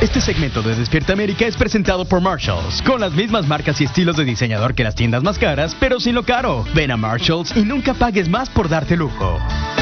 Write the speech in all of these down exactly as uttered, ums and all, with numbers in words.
Este segmento de Despierta América es presentado por Marshalls, con las mismas marcas y estilos de diseñador que las tiendas más caras, pero sin lo caro. Ven a Marshalls y nunca pagues más por darte lujo.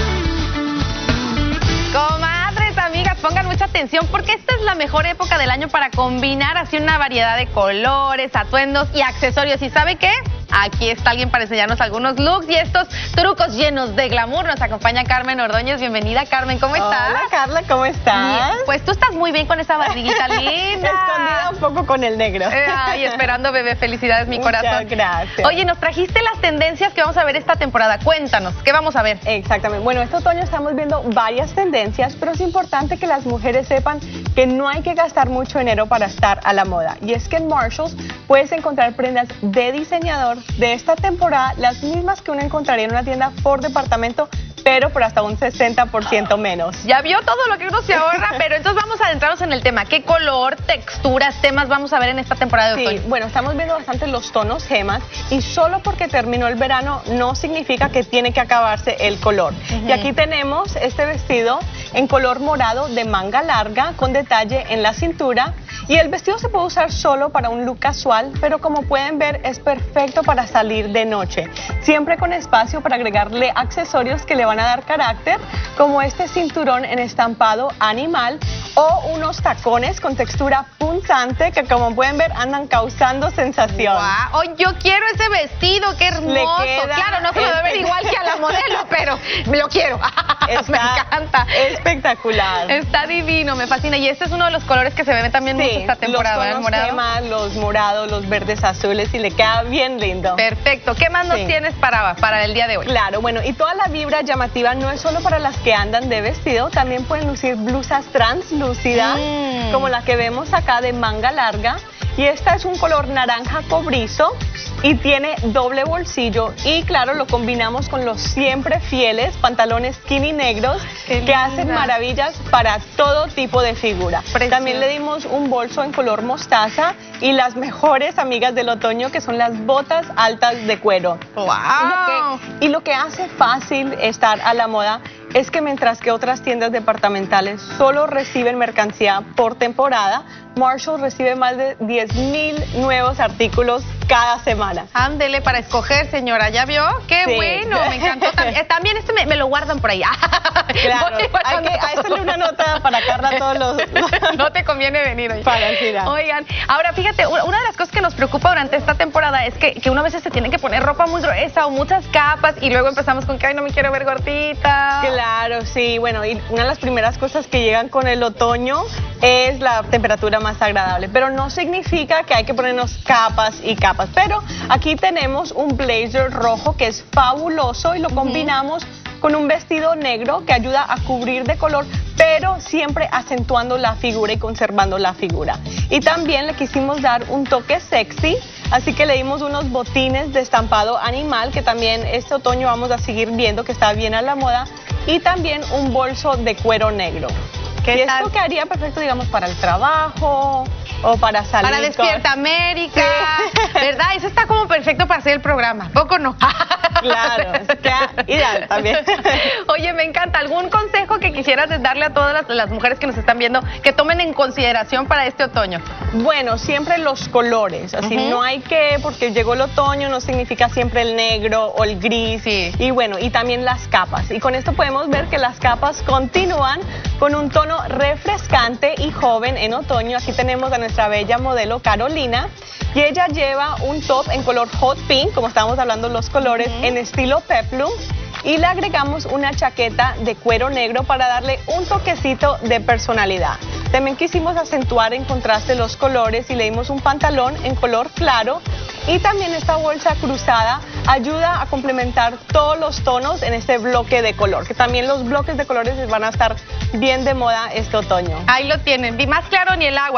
Comadres, amigas, pongan mucha atención porque esta es la mejor época del año para combinar así una variedad de colores, atuendos y accesorios. ¿Y sabe qué? Aquí está alguien para enseñarnos algunos looks y estos trucos llenos de glamour. Nos acompaña Carmen Ordóñez. Bienvenida, Carmen. ¿Cómo estás? Hola, Carla. ¿Cómo estás? Bien. Pues tú estás muy bien con esa barriguita linda. Escondida un poco con el negro. Eh, ay, esperando, bebé. Felicidades, mi Muchas corazón. gracias. Oye, nos trajiste las tendencias que vamos a ver esta temporada. Cuéntanos, ¿qué vamos a ver? Exactamente. Bueno, este otoño estamos viendo varias tendencias, pero es importante que las mujeres sepan que no hay que gastar mucho dinero para estar a la moda. Y es que en Marshalls puedes encontrar prendas de diseñador de esta temporada, las mismas que uno encontraría en una tienda por departamento, pero por hasta un sesenta por ciento menos. Ya vio todo lo que uno se ahorra, pero entonces vamos a adentrarnos en el tema. ¿Qué color, texturas, temas vamos a ver en esta temporada de otoño? Sí, bueno, estamos viendo bastante los tonos gemas y solo porque terminó el verano no significa que tiene que acabarse el color. Uh-huh. Y aquí tenemos este vestido en color morado de manga larga con detalle en la cintura. Y el vestido se puede usar solo para un look casual, pero como pueden ver es perfecto para salir de noche. Siempre con espacio para agregarle accesorios que le van a dar carácter, como este cinturón en estampado animal o unos tacones con textura punzante que como pueden ver andan causando sensación. Wow. Oh, yo quiero ese vestido, qué hermoso. Claro, no se lo debe ver igual que a la modelo, pero lo quiero. Está me encanta. Espectacular. Está divino, me fascina. Y este es uno de los colores que se ven también sí, mucho esta temporada. Los tonos gemas, los morados, los verdes azules y le queda bien lindo. Perfecto. ¿Qué más nos sí. tienes para, para el día de hoy? Claro, bueno, y toda la vibra llamativa no es solo para las que andan de vestido, también pueden lucir blusas translúcidas, mm. como la que vemos acá de manga larga. Y esta es un color naranja cobrizo y tiene doble bolsillo y claro, lo combinamos con los siempre fieles pantalones skinny negros Qué que hacen maravillas para todo tipo de figura. Precioso. También le dimos un bolso en color mostaza y las mejores amigas del otoño que son las botas altas de cuero. ¡Wow! Y lo que, y lo que hace fácil estar a la moda es que mientras que otras tiendas departamentales solo reciben mercancía por temporada, Marshalls recibe más de diez mil nuevos artículos cada semana. Ándele para escoger, señora, ¿ya vio? ¡Qué sí. bueno! Me encantó. También, también este me, me lo guardan por ahí. Claro, hay que hacerle una nota para Carla todos los... No te conviene venir hoy. Para girar. Oigan, ahora fíjate, una de las cosas que nos preocupa durante esta temporada es que, que uno a veces se tiene que poner ropa muy gruesa o muchas capas y luego empezamos con que, ay, no me quiero ver gordita. Claro, sí, bueno, y una de las primeras cosas que llegan con el otoño es la temperatura más agradable, pero no significa que hay que ponernos capas y capas, pero aquí tenemos un blazer rojo que es fabuloso y lo combinamos uh-huh. con un vestido negro que ayuda a cubrir de color, pero siempre acentuando la figura y conservando la figura. Y también le quisimos dar un toque sexy, así que le dimos unos botines de estampado animal que también este otoño vamos a seguir viendo que está bien a la moda, y también un bolso de cuero negro. Y esto quedaría perfecto, digamos, para el trabajo o para salir. Para Despierta con... América, sí. ¿Verdad? Eso está como perfecto para hacer el programa, ¿poco no? Claro, queda ideal también. Oye, me encanta. ¿Algún consejo que quisieras darle a todas las, las mujeres que nos están viendo que tomen en consideración para este otoño? Bueno, siempre los colores, así uh-huh. no hay que, porque llegó el otoño, no significa siempre el negro o el gris. Sí. Y bueno, y también las capas. Y con esto podemos ver que las capas continúan con un tono refrescante y joven en otoño. Aquí tenemos a nuestra bella modelo Carolina y ella lleva un top en color hot pink, como estábamos hablando los colores, uh-huh. en estilo peplum, y le agregamos una chaqueta de cuero negro para darle un toquecito de personalidad. También quisimos acentuar en contraste los colores y le dimos un pantalón en color claro, y también esta bolsa cruzada ayuda a complementar todos los tonos en este bloque de color, que también los bloques de colores van a estar bien de moda este otoño. Ahí lo tienen, ni más claro ni el agua.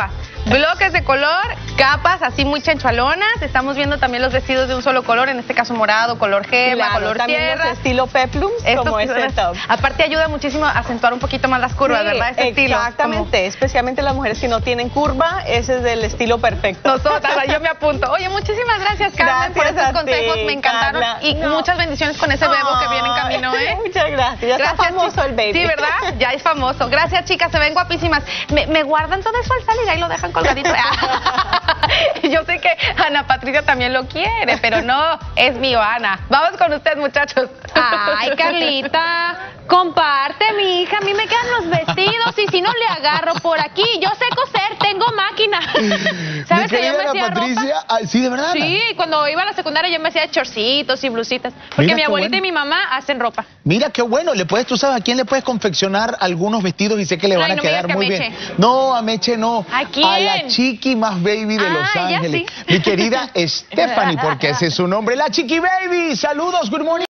bloques de color, capas así muy chanchalonas. Estamos viendo también los vestidos de un solo color, en este caso morado, color gema, Claro, color también tierra. los estilo peplum, Esto como que este son- top. Aparte ayuda muchísimo a acentuar un poquito más las curvas, Sí, ¿verdad? Ese estilo. exactamente, especialmente las mujeres que no tienen curva, ese es del estilo perfecto. Nosotras, yo me apunto. Oye, muchísimas gracias, Carmen, por Gracias estos a ti, consejos. Me encantaron. Carla. Y No. muchas bendiciones con ese bebo que viene en camino, ¿eh? Muchas gracias. Ya está Gracias, famoso chicas. el baby. Sí, ¿verdad? Ya es famoso. Gracias, chicas. Se ven guapísimas. Me, me guardan todo eso al salir, ahí lo dejan colgadito. Yo sé que Ana Patricia también lo quiere, pero no, es mío, Ana. Vamos con usted, muchachos. Ay, Carlita, comparte, mi hija. A mí me quedan los vestidos y si no le agarro por aquí. Yo sé coser, tengo máquina. ¿Sabes Mi que yo querida me Ana hacía Patricia, ropa? ay, sí, de verdad. Ana. Sí, cuando iba a la secundaria yo me hacía chorcitos y blusitas. Porque Mira mi qué abuelita bueno. y mi mamá hacen ropa. Mira qué bueno, le puedes, tú sabes a quién le puedes confeccionar algunos vestidos y sé que le van Ay, a no me quedar digas que muy a bien. Meche. No, a Meche no. ¿A quién? A la chiqui más baby de Ah, Los ya Ángeles. sí. Mi querida Stephanie, porque ese es su nombre, la chiqui baby. Saludos, good morning.